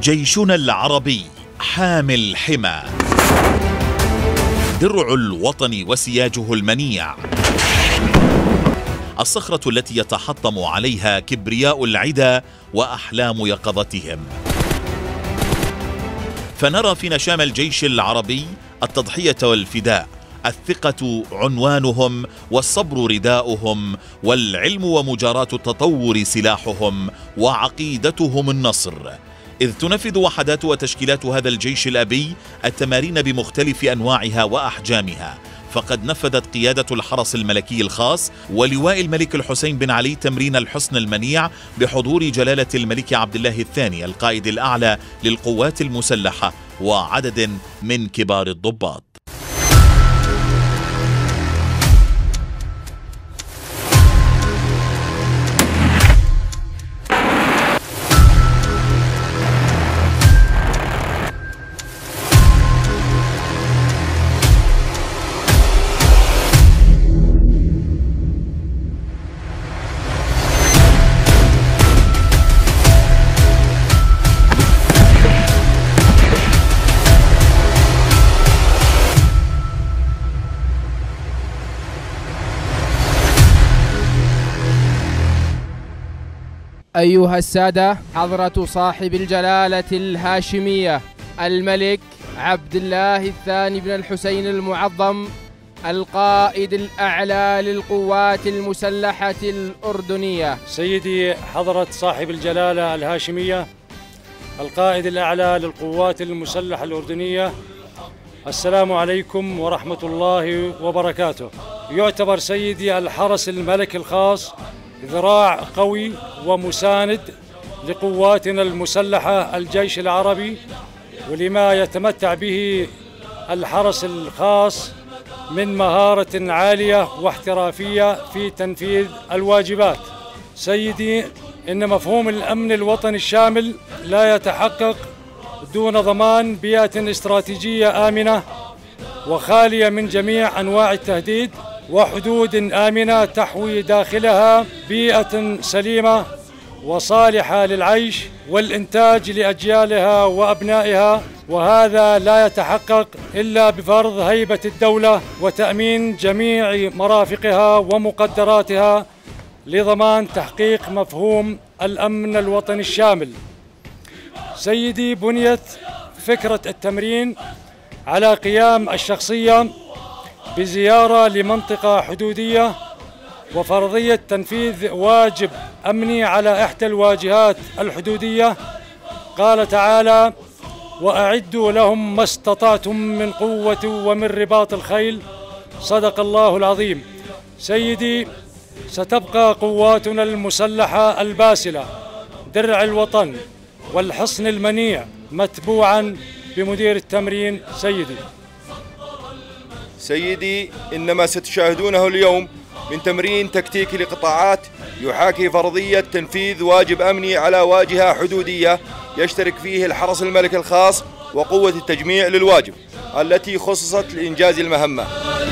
جيشنا العربي حامي الحمى، درع الوطن وسياجه المنيع، الصخرة التي يتحطم عليها كبرياء العدا وأحلام يقظتهم. فنرى في نشام الجيش العربي التضحية والفداء، الثقة عنوانهم، والصبر رداؤهم، والعلم ومجاراة التطور سلاحهم، وعقيدتهم النصر. إذ تنفذ وحدات وتشكيلات هذا الجيش الأبي التمارين بمختلف أنواعها وأحجامها. فقد نفذت قيادة الحرس الملكي الخاص ولواء الملك الحسين بن علي تمرين الحصن المنيع بحضور جلالة الملك عبد الله الثاني القائد الأعلى للقوات المسلحة وعدد من كبار الضباط. أيها السادة، حضرة صاحب الجلالة الهاشمية الملك عبد الله الثاني بن الحسين المعظم القائد الأعلى للقوات المسلحة الأردنية، سيدي حضرة صاحب الجلالة الهاشمية القائد الأعلى للقوات المسلحة الأردنية، السلام عليكم ورحمة الله وبركاته. يعتبر سيدي الحرس الملكي الخاص ذراع قوي ومساند لقواتنا المسلحة الجيش العربي، ولما يتمتع به الحرس الخاص من مهارة عالية واحترافية في تنفيذ الواجبات. سيدي، إن مفهوم الأمن الوطني الشامل لا يتحقق دون ضمان بيئة استراتيجية آمنة وخالية من جميع أنواع التهديد، وحدود آمنة تحوي داخلها بيئة سليمة وصالحة للعيش والإنتاج لأجيالها وأبنائها، وهذا لا يتحقق إلا بفرض هيبة الدولة وتأمين جميع مرافقها ومقدراتها لضمان تحقيق مفهوم الأمن الوطني الشامل. سيدي، بنيت فكرة التمرين على قيام الشخصية بزيارة لمنطقة حدودية وفرضية تنفيذ واجب أمني على إحدى الواجهات الحدودية. قال تعالى: وأعدوا لهم ما استطعتم من قوة ومن رباط الخيل. صدق الله العظيم. سيدي، ستبقى قواتنا المسلحة الباسلة درع الوطن والحصن المنيع متبوعا بمدير التمرين. سيدي، إن ما ستشاهدونه اليوم من تمرين تكتيكي لقطاعات يحاكي فرضية تنفيذ واجب أمني على واجهة حدودية يشترك فيه الحرس الملكي الخاص وقوة التجميع للواجب التي خصصت لإنجاز المهمة.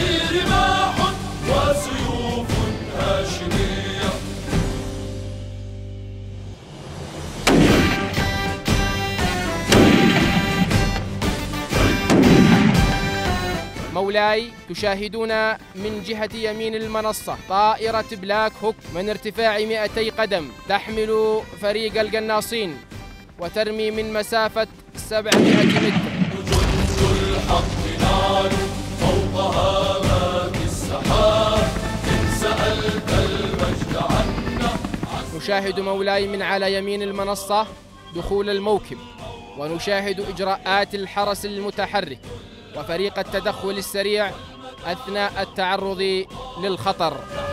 مولاي، تشاهدون من جهة يمين المنصة طائرة بلاك هوك من ارتفاع 200 قدم تحمل فريق القناصين وترمي من مسافة 700 متر. الحق نار فوق هامات السحاب، إن سألت المجد عنا. نشاهد مولاي من على يمين المنصة دخول الموكب، ونشاهد إجراءات الحرس المتحرك وفريق التدخل السريع أثناء التعرض للخطر.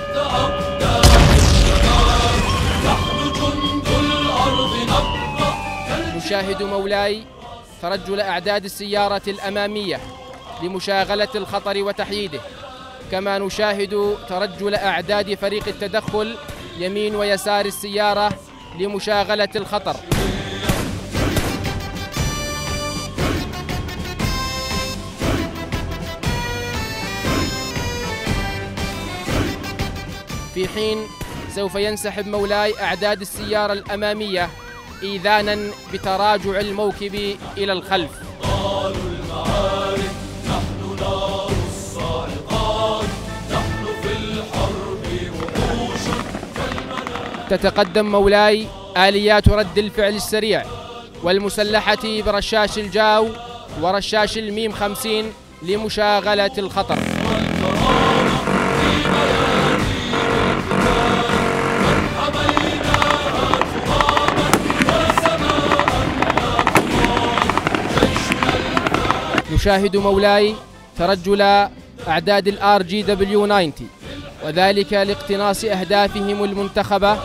نشاهد مولاي ترجل أعداد السيارة الأمامية لمشاغلة الخطر وتحييده، كما نشاهد ترجل أعداد فريق التدخل يمين ويسار السيارة لمشاغلة الخطر. في حين سوف ينسحب مولاي أعداد السيارة الأمامية إيذانا بتراجع الموكب إلى الخلف. تتقدم مولاي آليات رد الفعل السريع والمسلحة برشاش الجاو ورشاش الميم 50 لمشاغلة الخطر. نشاهد مولاي ترجل أعداد الRGW 90 وذلك لاقتناص أهدافهم المنتخبة.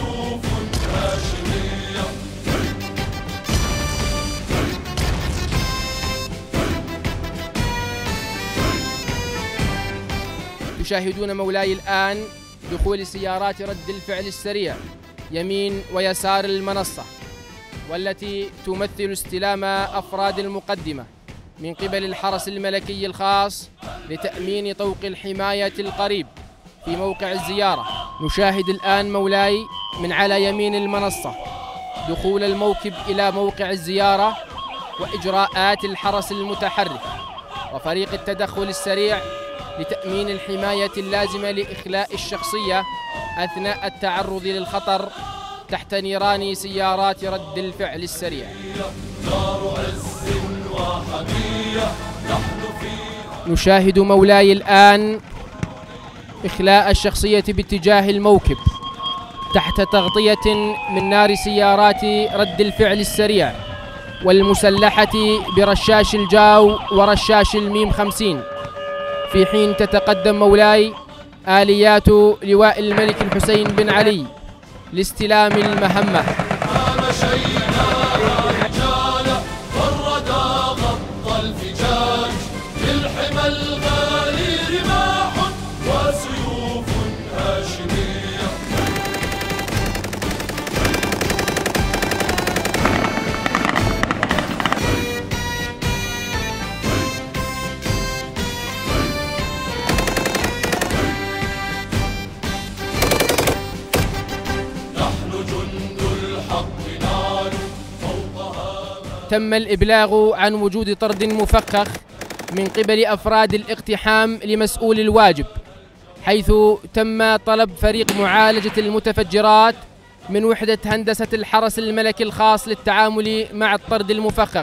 تشاهدون مولاي الآن دخول سيارات رد الفعل السريع يمين ويسار المنصة، والتي تمثل استلام أفراد المقدمة من قبل الحرس الملكي الخاص لتأمين طوق الحماية القريب في موقع الزيارة. نشاهد الآن مولاي من على يمين المنصة دخول الموكب إلى موقع الزيارة وإجراءات الحرس المتحرك وفريق التدخل السريع لتأمين الحماية اللازمة لإخلاء الشخصية أثناء التعرض للخطر تحت نيران سيارات رد الفعل السريع. نشاهد مولاي الآن إخلاء الشخصية باتجاه الموكب تحت تغطية من نار سيارات رد الفعل السريع والمسلحة برشاش الجاو ورشاش الميم 50، في حين تتقدم مولاي آليات لواء الملك الحسين بن علي لاستلام المهمة. تم الإبلاغ عن وجود طرد مفخخ من قبل أفراد الاقتحام لمسؤول الواجب، حيث تم طلب فريق معالجة المتفجرات من وحدة هندسة الحرس الملكي الخاص للتعامل مع الطرد المفخخ.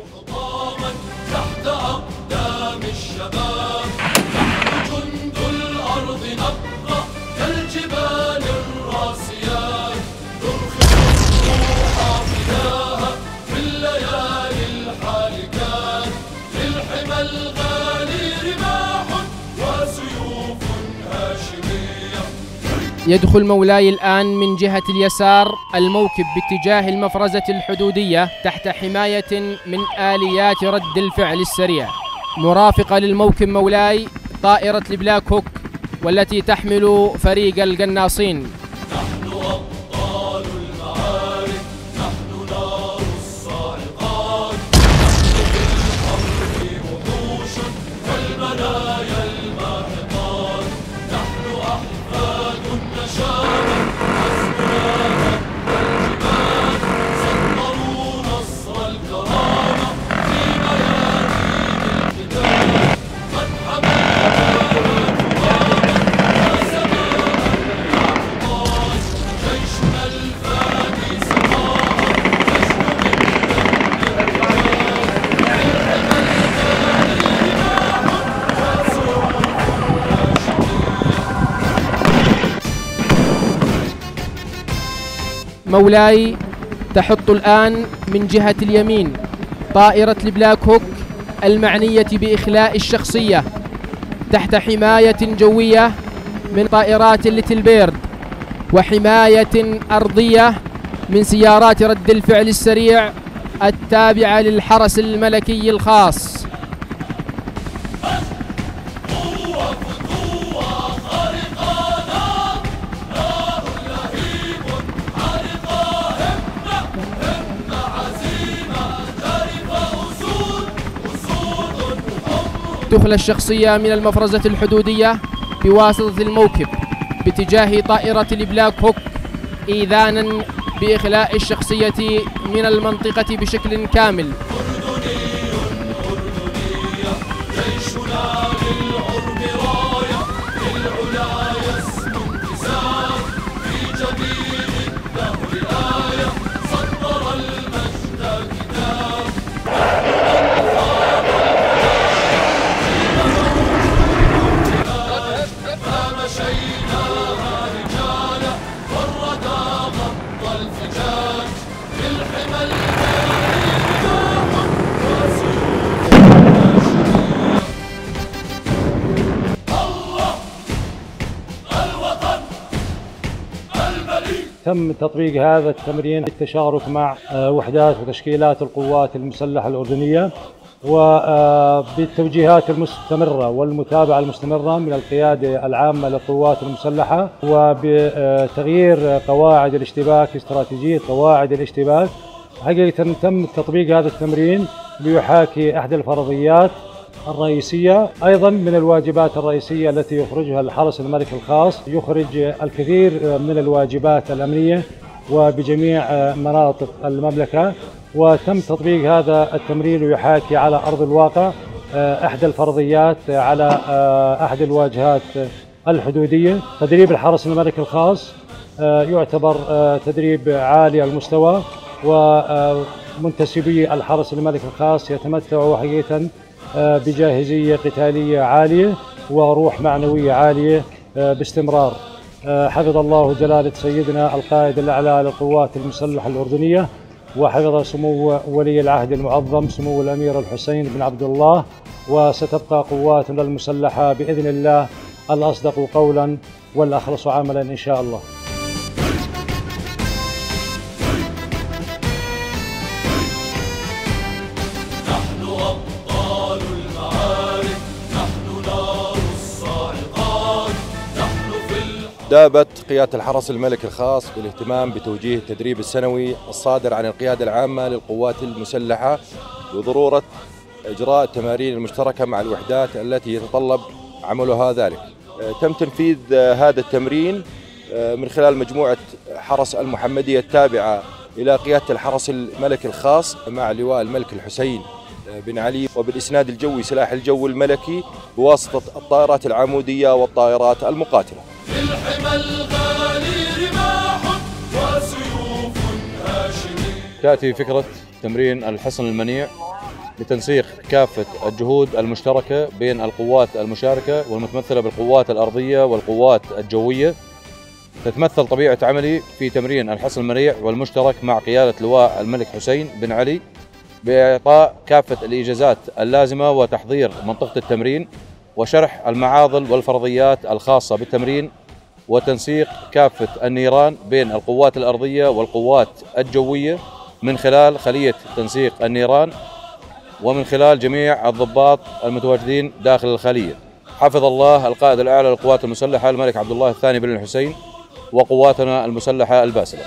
يدخل مولاي الآن من جهة اليسار الموكب باتجاه المفرزة الحدودية تحت حماية من آليات رد الفعل السريع. مرافقة للموكب مولاي طائرة البلاك هوك والتي تحمل فريق القناصين. مولاي تحط الآن من جهة اليمين طائرة البلاك هوك المعنية بإخلاء الشخصية تحت حماية جوية من طائرات الليتل بيرد وحماية أرضية من سيارات رد الفعل السريع التابعة للحرس الملكي الخاص. تخلى الشخصية من المفرزة الحدودية بواسطة الموكب باتجاه طائرة البلاك هوك إيذانا بإخلاء الشخصية من المنطقة بشكل كامل. تم تطبيق هذا التمرين بالتشارك مع وحدات وتشكيلات القوات المسلحة الأردنية، وبالتوجيهات المستمرة والمتابعة المستمرة من القيادة العامة للقوات المسلحة، وبتغيير قواعد الاشتباك، استراتيجية قواعد الاشتباك. حقيقة تم تطبيق هذا التمرين ليحاكي أحد الفرضيات الرئيسية. أيضا من الواجبات الرئيسية التي يخرجها الحرس الملكي الخاص، يخرج الكثير من الواجبات الأمنية وبجميع مناطق المملكة، وتم تطبيق هذا التمرين ليحاكي على أرض الواقع أحد الفرضيات على أحد الواجهات الحدودية. تدريب الحرس الملكي الخاص يعتبر تدريب عالي المستوى، ومنتسبي الحرس الملكي الخاص يتمتعوا حقيقة بجاهزية قتالية عالية وروح معنوية عالية باستمرار. حفظ الله جلالة سيدنا القائد الأعلى للقوات المسلحة الأردنية، وحفظ سمو ولي العهد المعظم سمو الأمير الحسين بن عبد الله، وستبقى قواتنا المسلحة بإذن الله الأصدق قولا والأخلص عملا إن شاء الله. دابت قيادة الحرس الملكي الخاص بالاهتمام بتوجيه التدريب السنوي الصادر عن القيادة العامة للقوات المسلحة، وضرورة إجراء التمارين المشتركة مع الوحدات التي يتطلب عملها ذلك. تم تنفيذ هذا التمرين من خلال مجموعة حرس المحمدية التابعة إلى قيادة الحرس الملكي الخاص مع لواء الملك الحسين بن علي، وبالإسناد الجوي سلاح الجو الملكي بواسطة الطائرات العمودية والطائرات المقاتلة. تأتي فكرة تمرين الحصن المنيع لتنسيق كافة الجهود المشتركة بين القوات المشاركة والمتمثلة بالقوات الأرضية والقوات الجوية. تتمثل طبيعة عملي في تمرين الحصن المنيع والمشترك مع قيادة لواء الملك حسين بن علي بإعطاء كافة الإجازات اللازمة وتحضير منطقة التمرين وشرح المعاضل والفرضيات الخاصة بالتمرين، وتنسيق كافة النيران بين القوات الأرضية والقوات الجوية من خلال خلية تنسيق النيران ومن خلال جميع الضباط المتواجدين داخل الخلية. حفظ الله القائد الأعلى للقوات المسلحة الملك عبد الله الثاني بن الحسين وقواتنا المسلحة الباسلة.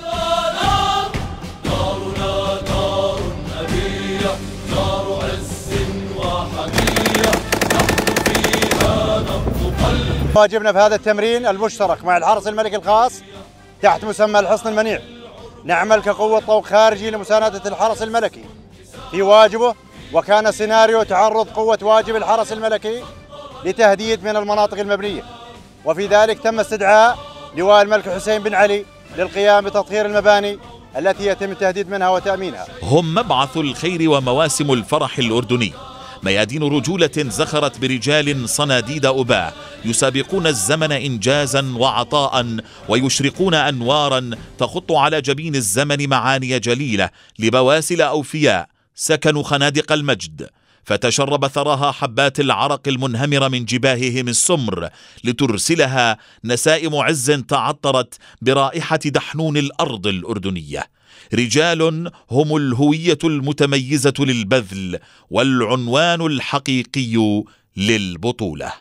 واجبنا في هذا التمرين المشترك مع الحرس الملكي الخاص تحت مسمى الحصن المنيع، نعمل كقوة طوق خارجي لمساندة الحرس الملكي في واجبه. وكان سيناريو تعرض قوة واجب الحرس الملكي لتهديد من المناطق المبنية، وفي ذلك تم استدعاء لواء الملك حسين بن علي للقيام بتطهير المباني التي يتم التهديد منها وتأمينها. هم مبعث الخير ومواسم الفرح الأردني، ميادين رجولة زخرت برجال صناديد أباء يسابقون الزمن إنجازا وعطاء، ويشرقون أنوارا تخط على جبين الزمن معاني جليلة لبواسل أوفياء سكنوا خنادق المجد، فتشرب ثراها حبات العرق المنهمرة من جباههم السمر لترسلها نسائم عز تعطرت برائحة دحنون الأرض الأردنية. رجال هم الهوية المتميزة للبذل والعنوان الحقيقي للبطولة.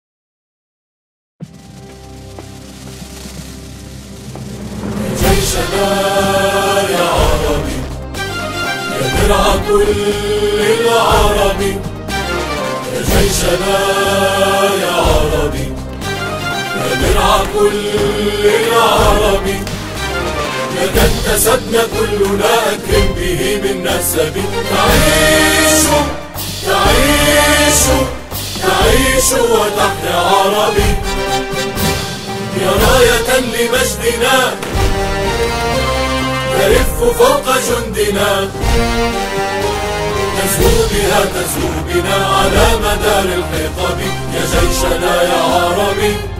جيشنا يا عربي يا درع كل العربي، يا جيشنا يا عربي يا درع كل العربي، يا جد نسبنا كلنا أكرم به من نسب. تعيشوا تعيشوا تعيشوا وتحيا عربي، يا راية لمجدنا ترف فوق جندنا، تزهو بنا على مدار الحقب، يا جيشنا يا عربي.